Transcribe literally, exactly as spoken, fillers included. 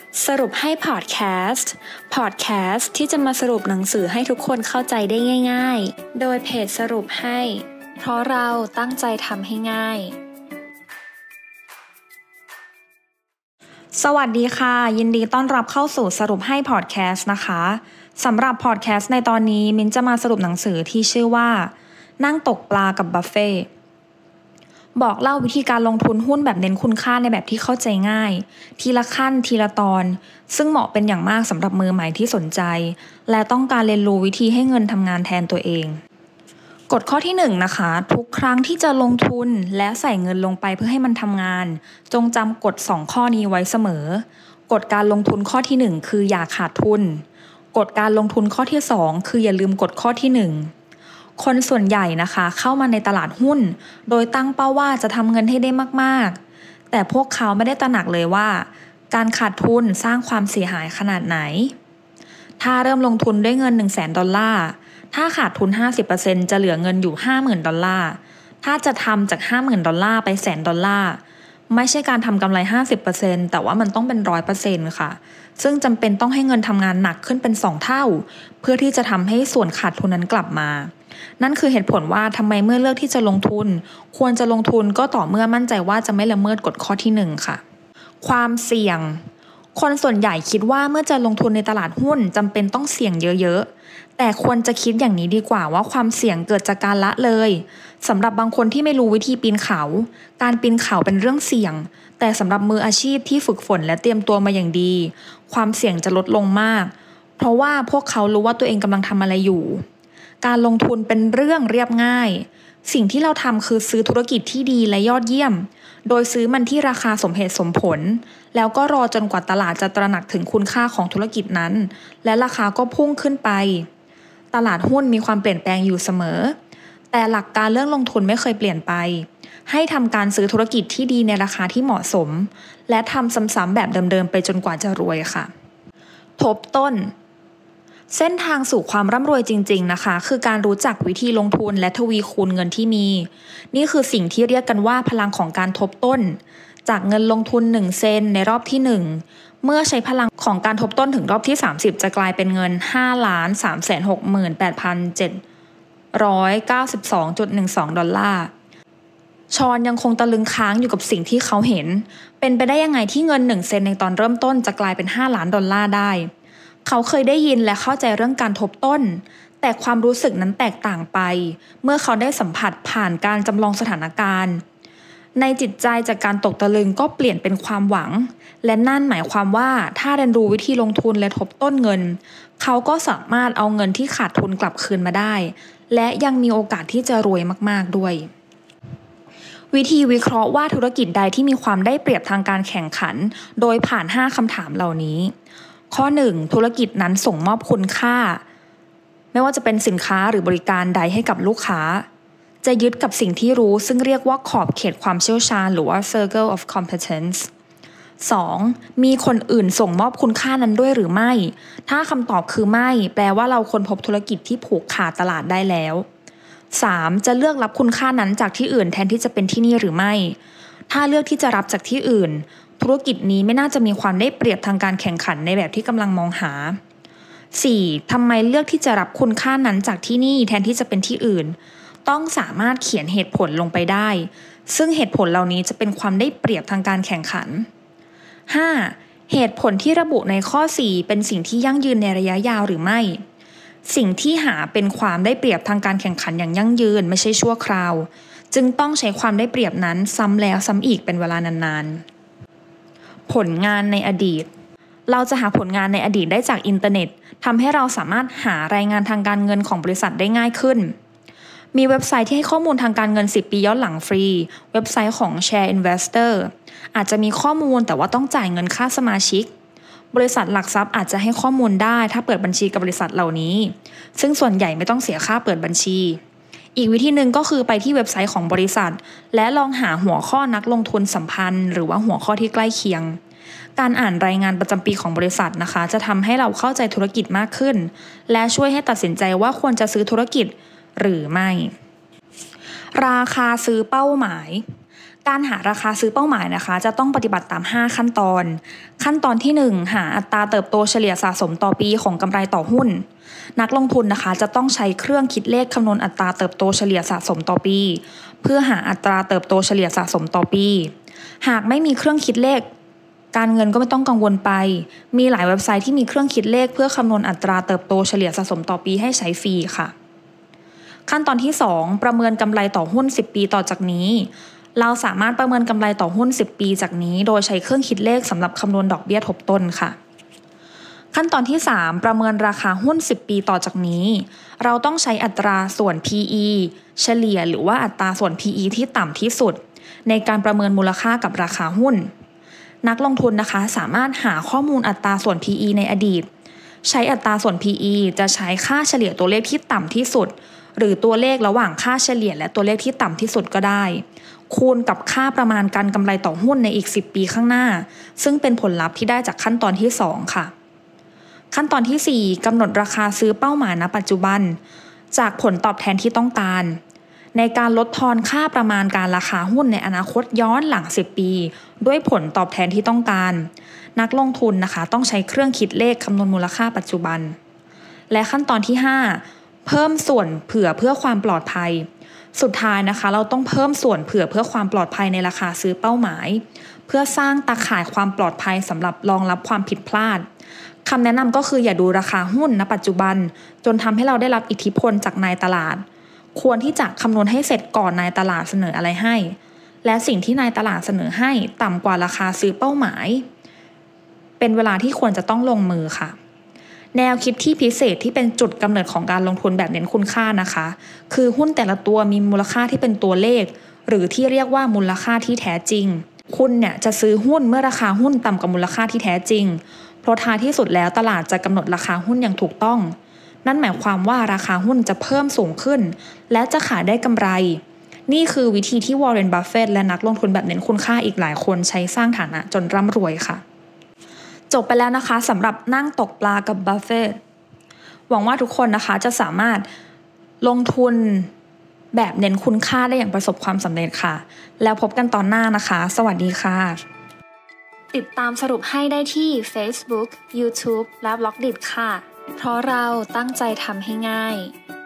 สรุปให้พอดแคสต์พอดแคสต์ที่จะมาสรุปหนังสือให้ทุกคนเข้าใจได้ง่ายๆโดยเพจสรุปให้เพราะเราตั้งใจทำให้ง่ายสวัสดีค่ะยินดีต้อนรับเข้าสู่สรุปให้พอดแคสต์นะคะสำหรับพอดแคสต์ในตอนนี้มิ้นจะมาสรุปหนังสือที่ชื่อว่านั่งตกปลากับบัฟเฟ่บอกเล่าวิธีการลงทุนหุ้นแบบเน้นคุณค่าในแบบที่เข้าใจง่ายทีละขั้นทีละตอนซึ่งเหมาะเป็นอย่างมากสำหรับมือใหม่ที่สนใจและต้องการเรียนรู้วิธีให้เงินทำงานแทนตัวเองกฎข้อที่หนึ่งนะคะทุกครั้งที่จะลงทุนและใส่เงินลงไปเพื่อให้มันทำงานจงจำกฎสองข้อนี้ไว้เสมอกฎการลงทุนข้อที่หนึ่งคืออย่าขาดทุนกฎการลงทุนข้อที่สองคืออย่าลืมกฎข้อที่หนึ่งคนส่วนใหญ่นะคะเข้ามาในตลาดหุ้นโดยตั้งเป้าว่าจะทำเงินให้ได้มากๆแต่พวกเขาไม่ได้ตระหนักเลยว่าการขาดทุนสร้างความเสียหายขนาดไหนถ้าเริ่มลงทุนด้วยเงิน หนึ่งแสน ดอลลาร์ถ้าขาดทุน ห้าสิบเปอร์เซ็นต์ จะเหลือเงินอยู่ ห้าหมื่น ดอลลาร์ถ้าจะทำจาก ห้าหมื่น ดอลลาร์ไปแสนดอลลาร์ไม่ใช่การทำกำไร ห้าสิบเปอร์เซ็นต์ แต่ว่ามันต้องเป็น หนึ่งร้อยเปอร์เซ็นต์ ค่ะซึ่งจำเป็นต้องให้เงินทำงานหนักขึ้นเป็นสองเท่าเพื่อที่จะทำให้ส่วนขาดทุนนั้นกลับมานั่นคือเหตุผลว่าทำไมเมื่อเลือกที่จะลงทุนควรจะลงทุนก็ต่อเมื่อมั่นใจว่าจะไม่ละเมิดกฎข้อที่หนึ่งค่ะความเสี่ยงคนส่วนใหญ่คิดว่าเมื่อจะลงทุนในตลาดหุ้นจำเป็นต้องเสี่ยงเยอะๆแต่ควรจะคิดอย่างนี้ดีกว่าว่าความเสี่ยงเกิดจากการละเลยสำหรับบางคนที่ไม่รู้วิธีปีนเขาการปีนเขาเป็นเรื่องเสี่ยงแต่สำหรับมืออาชีพที่ฝึกฝนและเตรียมตัวมาอย่างดีความเสี่ยงจะลดลงมากเพราะว่าพวกเขารู้ว่าตัวเองกำลังทำอะไรอยู่การลงทุนเป็นเรื่องเรียบง่ายสิ่งที่เราทำคือซื้อธุรกิจที่ดีและยอดเยี่ยมโดยซื้อมันที่ราคาสมเหตุสมผลแล้วก็รอจนกว่าตลาดจะตระหนักถึงคุณค่าของธุรกิจนั้นและราคาก็พุ่งขึ้นไปตลาดหุ้นมีความเปลี่ยนแปลงอยู่เสมอแต่หลักการเรื่องลงทุนไม่เคยเปลี่ยนไปให้ทำการซื้อธุรกิจที่ดีในราคาที่เหมาะสมและทำซ้ำๆแบบเดิมๆไปจนกว่าจะรวยค่ะทบต้นเส้นทางสู่ความร่ำรวยจริงๆนะคะคือการรู้จักวิธีลงทุนและทวีคูณเงินที่มีนี่คือสิ่งที่เรียกกันว่าพลังของการทบต้นจากเงินลงทุนหนึ่งเซนในรอบที่หนึ่งเมื่อใช้พลังของการทบต้นถึงรอบที่สามสิบจะกลายเป็นเงิน ห้าล้านสามแสนหกหมื่นแปดพันเจ็ดร้อยเก้าสิบสองจุดหนึ่งสอง ดอลลาร์ชอนยังคงตะลึงค้างอยู่กับสิ่งที่เขาเห็นเป็นไปได้ยังไงที่เงินหนึ่งเซนในตอนเริ่มต้นจะกลายเป็นห้าล้านดอลลาร์ได้เขาเคยได้ยินและเข้าใจเรื่องการทบต้นแต่ความรู้สึกนั้นแตกต่างไปเมื่อเขาได้สัมผัสผ่านการจำลองสถานการณ์ในจิตใจจากการตกตะลึงก็เปลี่ยนเป็นความหวังและนั่นหมายความว่าถ้าเรียนรู้วิธีลงทุนและทบต้นเงินเขาก็สามารถเอาเงินที่ขาดทุนกลับคืนมาได้และยังมีโอกาสที่จะรวยมากๆด้วยวิธีวิเคราะห์ว่าธุรกิจใดที่มีความได้เปรียบทางการแข่งขันโดยผ่านห้าคำถามเหล่านี้ข้อหนึ่งธุรกิจนั้นส่งมอบคุณค่าไม่ว่าจะเป็นสินค้าหรือบริการใดให้กับลูกค้าจะยึดกับสิ่งที่รู้ซึ่งเรียกว่าขอบเขตความเชี่ยวชาญหรือว่า circle of competence สอง มีคนอื่นส่งมอบคุณค่านั้นด้วยหรือไม่ถ้าคำตอบคือไม่แปลว่าเราค้นพบธุรกิจที่ผูกขาดตลาดได้แล้วสาม จะเลือกรับคุณค่านั้นจากที่อื่นแทนที่จะเป็นที่นี่หรือไม่ถ้าเลือกที่จะรับจากที่อื่นธุรกิจนี้ไม่น่าจะมีความได้เปรียบทางการแข่งขันในแบบที่กำลังมองหา สี่ ทำไมเลือกที่จะรับคุณค่านั้นจากที่นี่แทนที่จะเป็นที่อื่นต้องสามารถเขียนเหตุผลลงไปได้ซึ่งเหตุผลเหล่านี้จะเป็นความได้เปรียบทางการแข่งขัน ห้า เหตุผลที่ระบุในข้อ สี่ เป็นสิ่งที่ยั่งยืนในระยะยาวหรือไม่สิ่งที่หาเป็นความได้เปรียบทางการแข่งขันอย่างยั่งยืนไม่ใช่ชั่วคราวจึงต้องใช้ความได้เปรียบนั้นซ้ำแล้วซ้ำอีกเป็นเวลานานๆผลงานในอดีตเราจะหาผลงานในอดีตได้จากอินเทอร์เน็ตทำให้เราสามารถหารายงานทางการเงินของบริษัทได้ง่ายขึ้นมีเว็บไซต์ที่ให้ข้อมูลทางการเงินสิบปีย้อนหลังฟรีเว็บไซต์ของ Share Investor อาจจะมีข้อมูลแต่ว่าต้องจ่ายเงินค่าสมาชิกบริษัทหลักทรัพย์อาจจะให้ข้อมูลได้ถ้าเปิดบัญชีกับบริษัทเหล่านี้ซึ่งส่วนใหญ่ไม่ต้องเสียค่าเปิดบัญชีอีกวิธีหนึ่งก็คือไปที่เว็บไซต์ของบริษัทและลองหาหัวข้อนักลงทุนสัมพันธ์หรือว่าหัวข้อที่ใกล้เคียงการอ่านรายงานประจำปีของบริษัทนะคะจะทำให้เราเข้าใจธุรกิจมากขึ้นและช่วยให้ตัดสินใจว่าควรจะซื้อธุรกิจหรือไม่ราคาซื้อเป้าหมายการหาราคาซื้อเป้าหมายนะคะจะต้องปฏิบัติตามห้าขั้นตอนขั้นตอนที่หนึ่งหาอัตราเติบโตเฉลี่ยสะสมต่อปีของกำไรต่อหุ้นนักลงทุนนะคะจะต้องใช้เครื่องคิดเลขคำนวณอัตราเติบโตเฉลี่ยสะสมต่อปีเพื่อหาอัตราเติบโตเฉลี่ยสะสมต่อปีหากไม่มีเครื่องคิดเลขการเงินก็ไม่ต้องกังวลไปมีหลายเว็บไซต์ที่มีเครื่องคิดเลขเพื่อคำนวณอัตราเติบโตเฉลี่ยสะสมต่อปีให้ใช้ฟรีค่ะขั้นตอนที่สองประเมินกำไรต่อหุ้นสิบปีต่อจากนี้เราสามารถประเมินกำไรต่อหุ้นสิบปีจากนี้โดยใช้เครื่องคิดเลขสำหรับคำนวณดอกเบี้ยทบต้นค่ะขั้นตอนที่สามประเมินราคาหุ้นสิบปีต่อจากนี้เราต้องใช้อัตราส่วน พี อี เฉลี่ยหรือว่าอัตราส่วน พี อี ที่ต่ำที่สุดในการประเมินมูลค่ากับราคาหุ้นนักลงทุนนะคะสามารถหาข้อมูลอัตราส่วน พี อี ในอดีตใช้อัตราส่วน พี อี จะใช้ค่าเฉลี่ยตัวเลขที่ต่ำที่สุดหรือตัวเลขระหว่างค่าเฉลี่ยและตัวเลขที่ต่ำที่สุดก็ได้คูณกับค่าประมาณการกำไรต่อหุ้นในอีกสิบปีข้างหน้าซึ่งเป็นผลลัพธ์ที่ได้จากขั้นตอนที่สองค่ะขั้นตอนที่สี่กำหนดราคาซื้อเป้าหมายณปัจจุบันจากผลตอบแทนที่ต้องการในการลดทอนค่าประมาณการราคาหุ้นในอนาคตย้อนหลังสิบปีด้วยผลตอบแทนที่ต้องการนักลงทุนนะคะต้องใช้เครื่องคิดเลขคำนวณมูลค่าปัจจุบันและขั้นตอนที่ห้าเพิ่มส่วนเผื่อเพื่อความปลอดภัยสุดท้ายนะคะเราต้องเพิ่มส่วนเผื่อเพื่อความปลอดภัยในราคาซื้อเป้าหมายเพื่อสร้างตาข่ายความปลอดภัยสำหรับรองรับความผิดพลาดคำแนะนำก็คืออย่าดูราคาหุ้นณปัจจุบันจนทำให้เราได้รับอิทธิพลจากนายตลาดควรที่จะคำนวณให้เสร็จก่อนนายตลาดเสนออะไรให้และสิ่งที่นายตลาดเสนอให้ต่ำกว่าราคาซื้อเป้าหมายเป็นเวลาที่ควรจะต้องลงมือค่ะแนวคิดที่พิเศษที่เป็นจุดกำเนิดของการลงทุนแบบเน้นคุณค่านะคะคือหุ้นแต่ละตัวมีมูลค่าที่เป็นตัวเลขหรือที่เรียกว่ามูลค่าที่แท้จริงคุณเนี่ยจะซื้อหุ้นเมื่อราคาหุ้นต่ำกว่ามูลค่าที่แท้จริงเพราะท้ายที่สุดแล้วตลาดจะกำหนดราคาหุ้นอย่างถูกต้องนั่นหมายความว่าราคาหุ้นจะเพิ่มสูงขึ้นและจะขายได้กำไรนี่คือวิธีที่วอร์เรน บัฟเฟตต์และนักลงทุนแบบเน้นคุณค่าอีกหลายคนใช้สร้างฐานะจนร่ำรวยค่ะจบไปแล้วนะคะสำหรับนั่งตกปลากับบัฟเฟตต์หวังว่าทุกคนนะคะจะสามารถลงทุนแบบเน้นคุณค่าได้อย่างประสบความสำเร็จค่ะแล้วพบกันตอนหน้านะคะสวัสดีค่ะติดตามสรุปให้ได้ที่ Facebook, YouTube และ บล็อกดิท ค่ะเพราะเราตั้งใจทำให้ง่าย